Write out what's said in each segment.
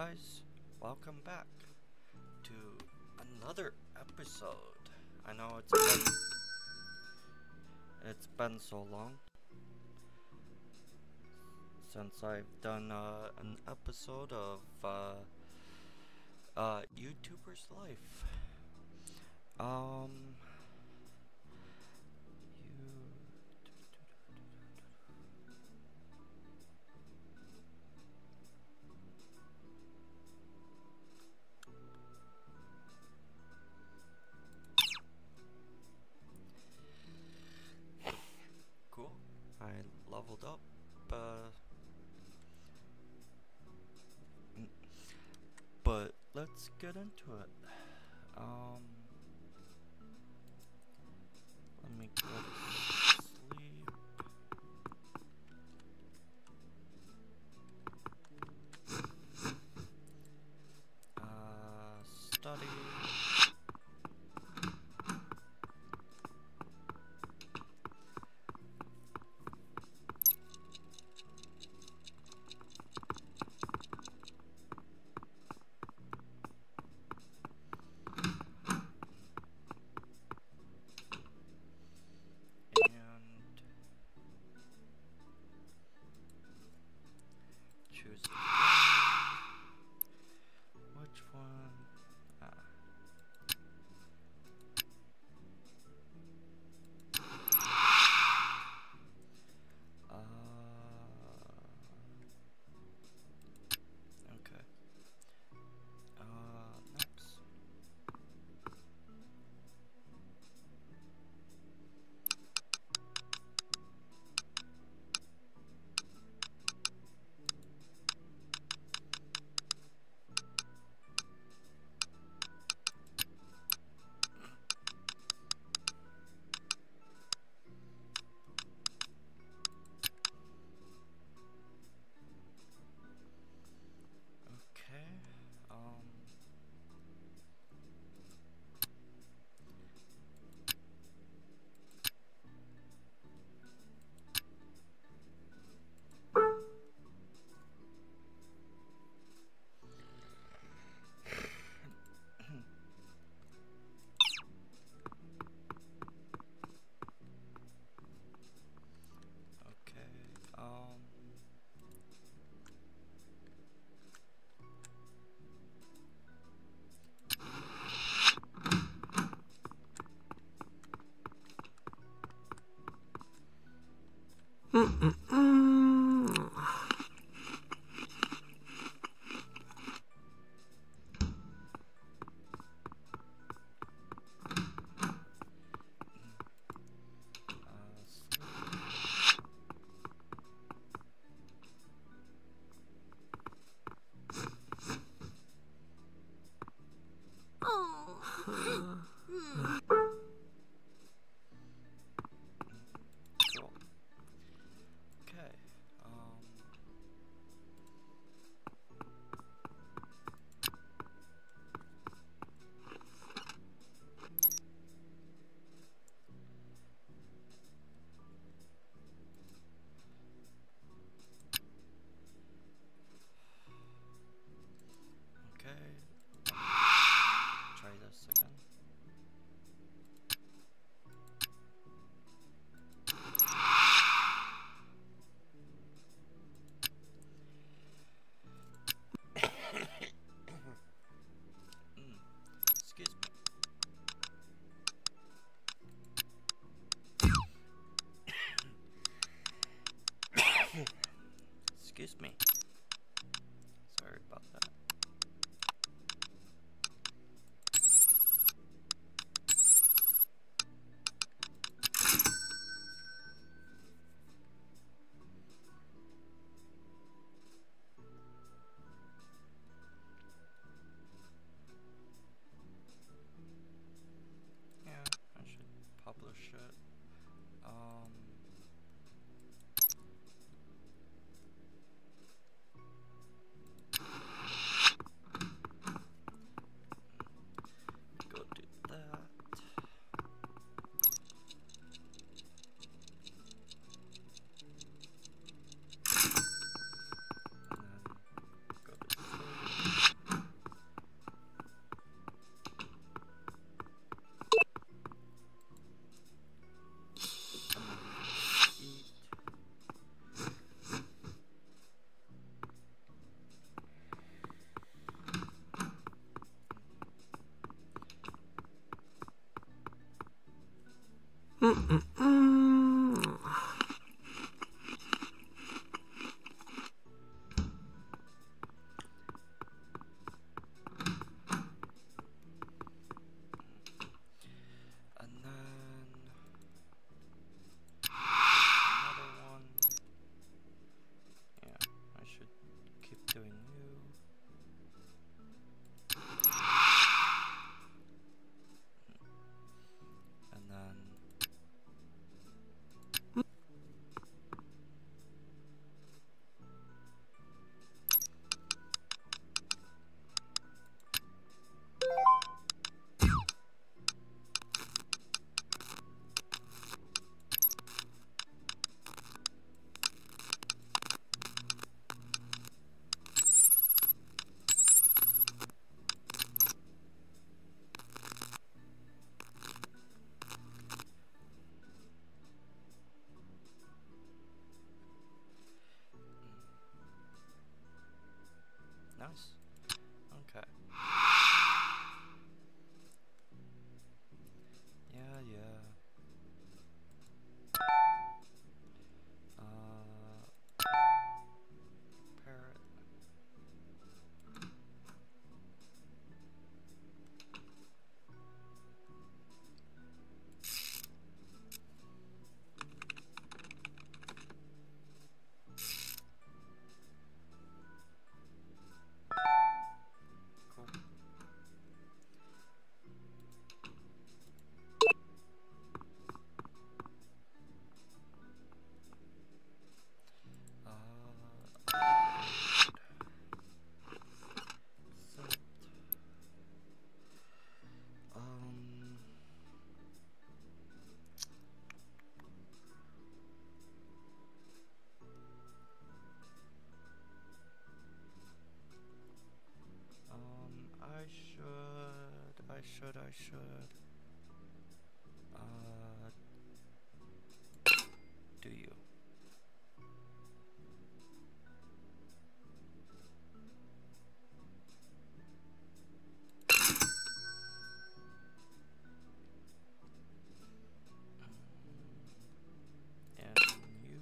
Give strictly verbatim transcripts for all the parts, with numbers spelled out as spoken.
guys, welcome back to another episode. I know it's been it's been so long since I've done uh, an episode of uh, uh, YouTuber's Life. Um, you. Cool. I leveled up. Uh, but let's get into it. Um, let me go to sleep. Uh, study. And choose a one. Which one? Ah. Uh, okay. Uh, next. Okay. Um. Okay. Um. Uh, sleep. Cool. Okay. Um. Okay. Try this again. Mm. Excuse me. Excuse me. Sorry about that. Yeah, I should publish it. Um. Go do that. And then go to sleep. Mm-mm-mm. And then another one. Yeah, I should keep doing you. And then nice. Okay. Yeah, yeah. Uh, parrot. Cool. Uh, set. Um. Um. I should. I should. I should. Uh. Do you? And you.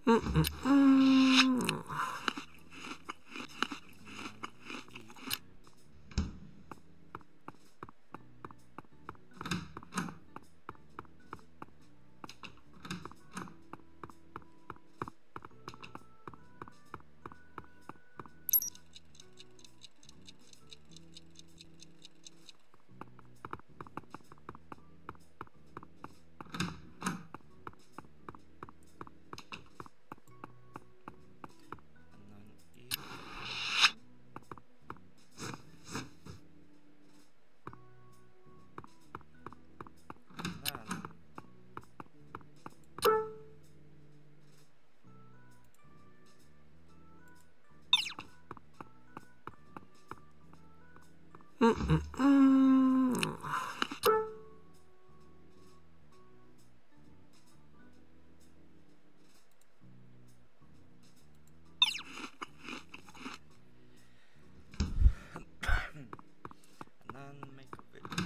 Mm-mm-mm. Mm-mm-mm. And then make a video.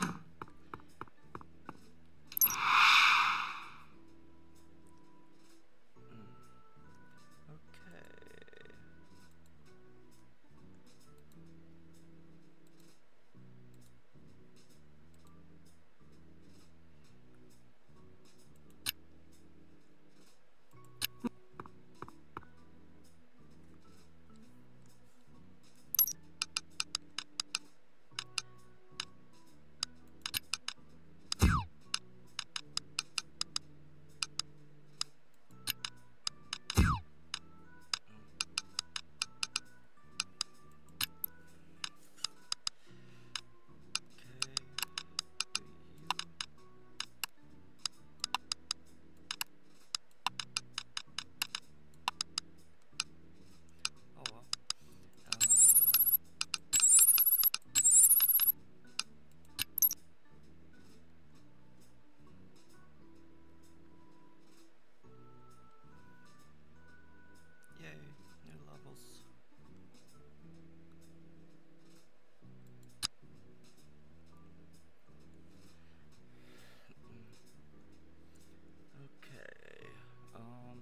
Mm. Okay. Oh well. Uh, yay, new levels. Okay. Um.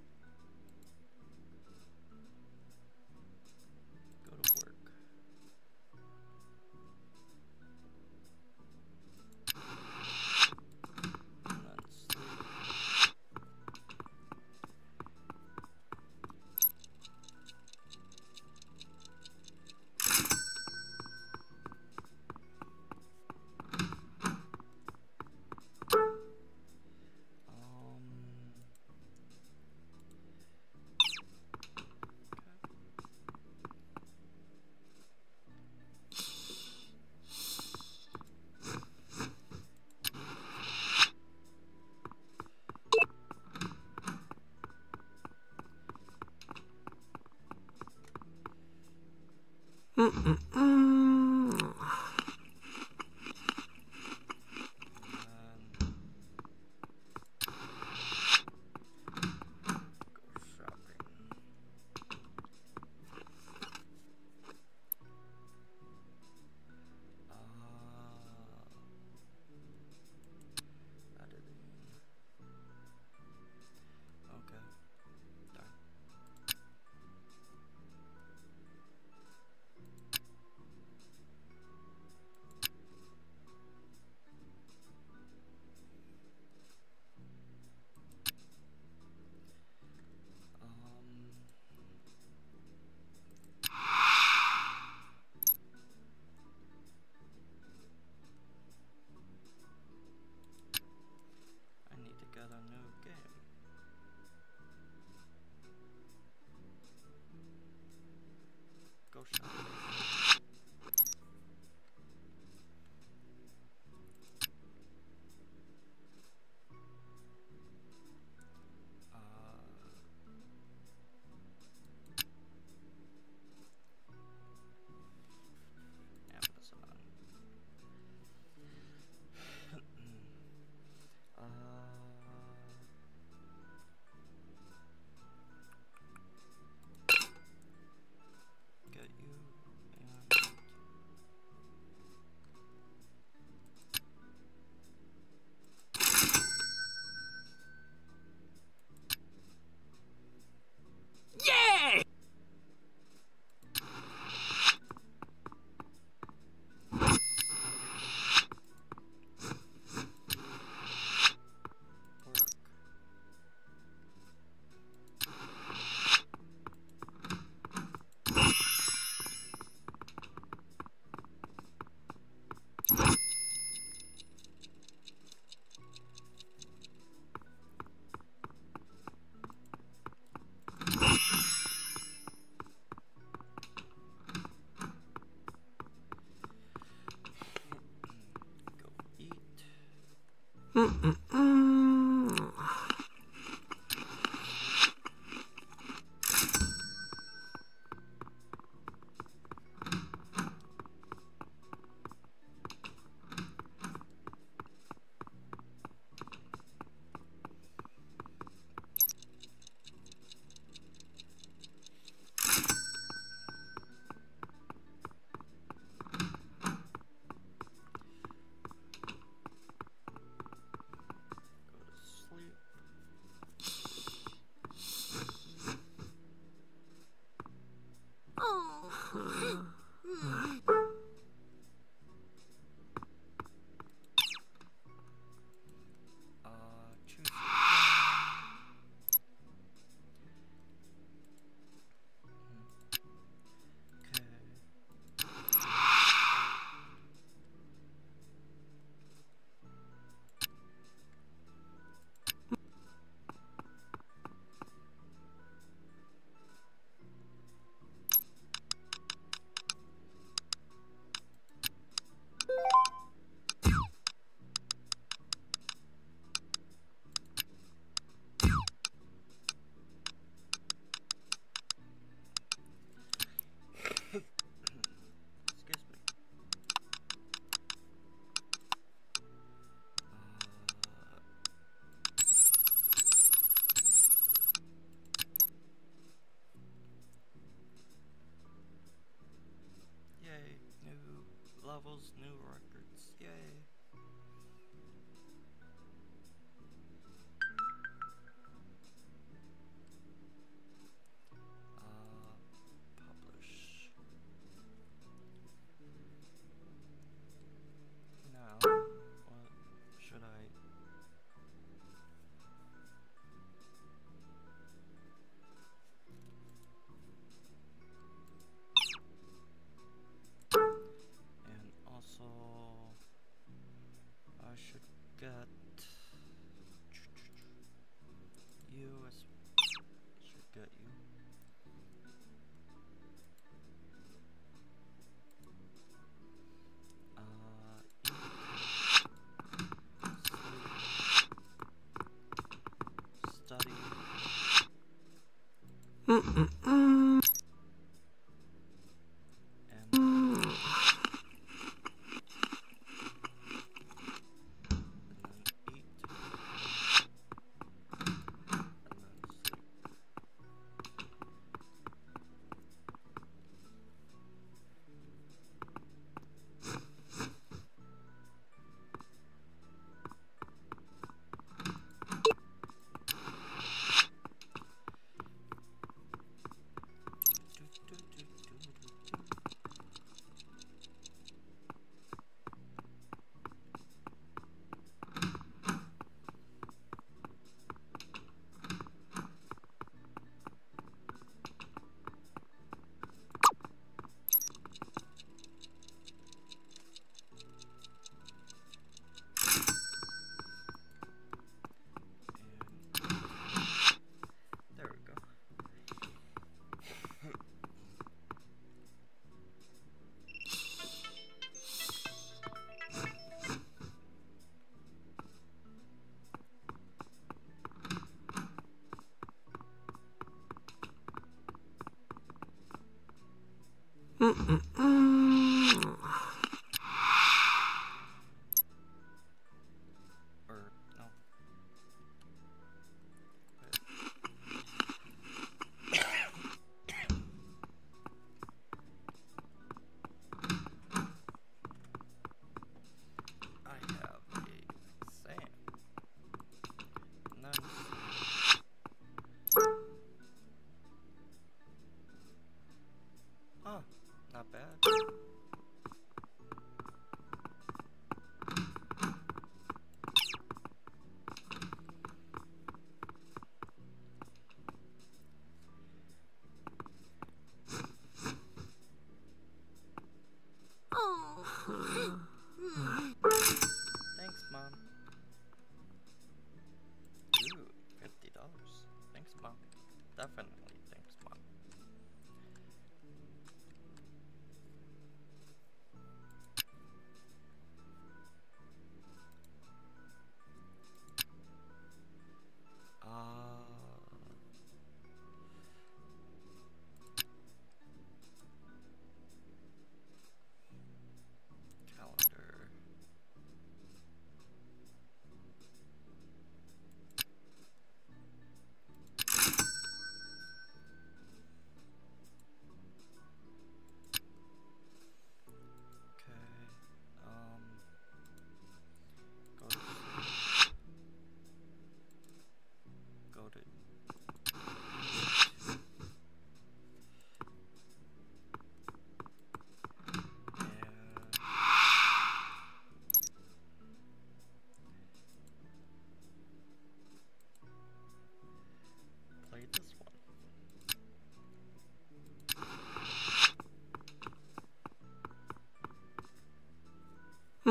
Go to work. And then sleep. Um. Mm-mm-mm. And then go shopping. Uh, editing. Okay, done. Mm-mm-mm. Go to sleep. Uh, choose again. Okay. Excuse me. Uh, yay, new levels, new records, yay. Uh, publish. Now, what should I? And also, I should get you as should get you. Uh, sleep, study, Mm-mm-mm. and Mm. and then eat, and then sleep. Do, do, do, do, do, do. And there we go. Mm-mm-mm. Or no. I have a exam. None. Huh, not bad. Thanks, Mom. Ooh, fifty dollars. Thanks, Mom. Definitely, thanks, Mom.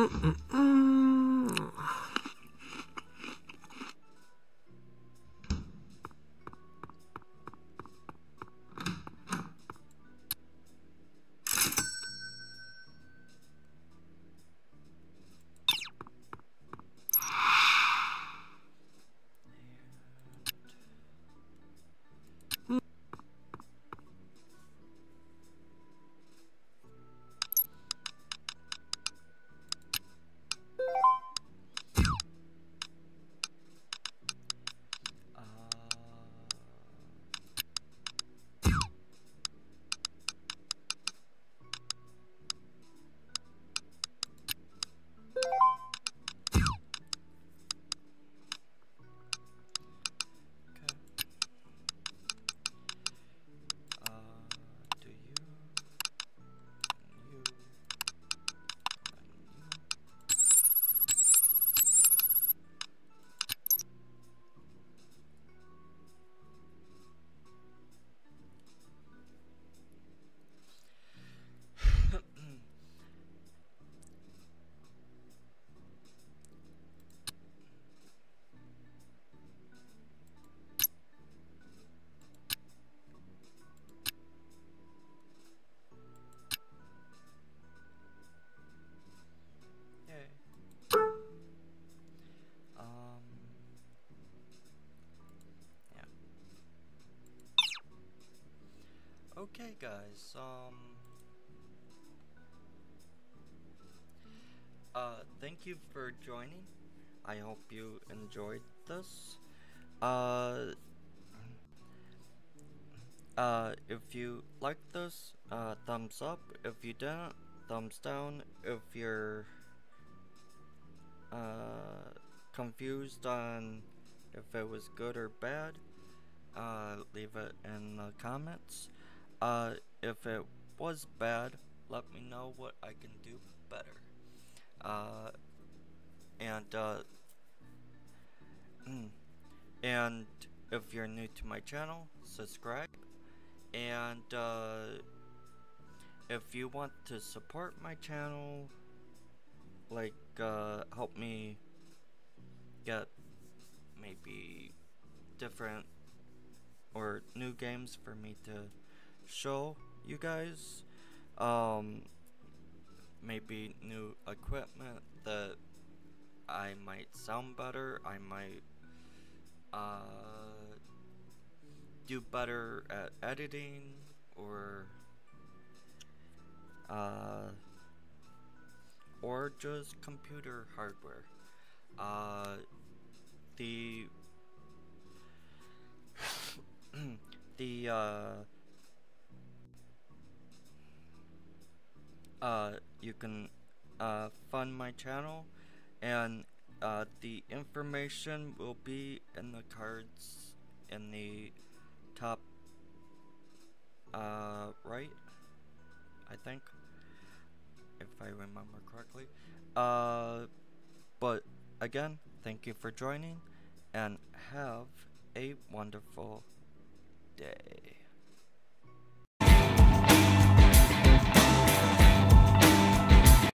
Um, yeah. Okay, guys. Um, uh, thank you for joining. I hope you enjoyed this. Uh, uh, if you liked this, uh, thumbs up. If you didn't, thumbs down. If you're uh confused on if it was good or bad, uh, leave it in the comments. Uh, if it was bad, let me know what I can do better. Uh, and, uh, and if you're new to my channel, subscribe. And, uh, if you want to support my channel, like, uh, help me get maybe different or new games for me to show you guys, um, maybe new equipment that I might sound better, I might uh, do better at editing, or uh, or just computer hardware. Uh, the the uh, uh, you can uh, fund my channel, and uh, the information will be in the cards in the top uh, right, I think, if I remember correctly. Uh, but again, thank you for joining, and have a wonderful day.